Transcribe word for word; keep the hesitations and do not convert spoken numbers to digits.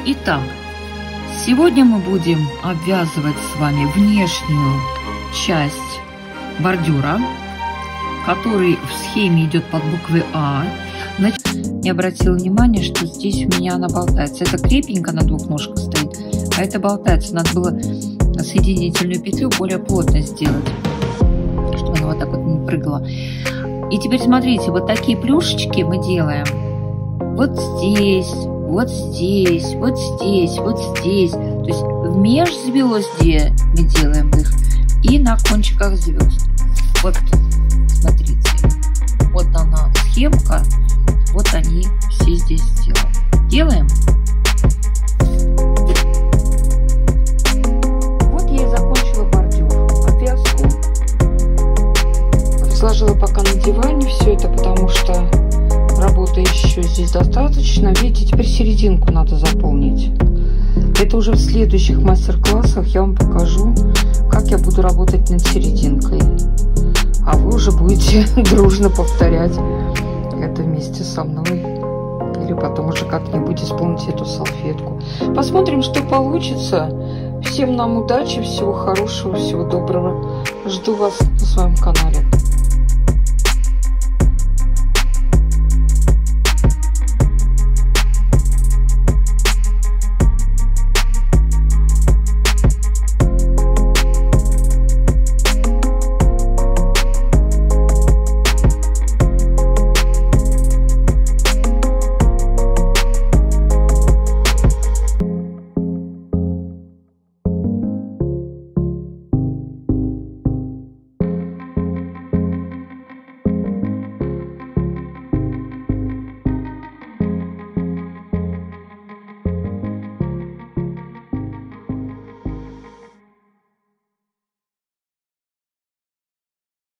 Итак, сегодня мы будем обвязывать с вами внешнюю часть бордюра, который в схеме идет под буквой А. Значит, я обратила внимание, что здесь у меня она болтается. Это крепенько на двух ножках стоит, а это болтается. Надо было соединительную петлю более плотно сделать, чтобы она вот так вот не прыгала. И теперь смотрите, вот такие плюшечки мы делаем вот здесь, вот здесь, вот здесь, вот здесь. То есть в межзвездье мы делаем их и на кончиках звезд. Вот, смотрите, вот она схемка, вот они все здесь сделаны. Делаем. Вот я и закончила бордюр, обвязку. Разложила пока на диване все это, потому что работы еще здесь достаточно. Видите, теперь серединку надо заполнить. Это уже в следующих мастер-классах я вам покажу, как я буду работать над серединкой. А вы уже будете дружно повторять это вместе со мной. Или потом уже как-нибудь исполните эту салфетку. Посмотрим, что получится. Всем нам удачи, всего хорошего, всего доброго. Жду вас на своем канале.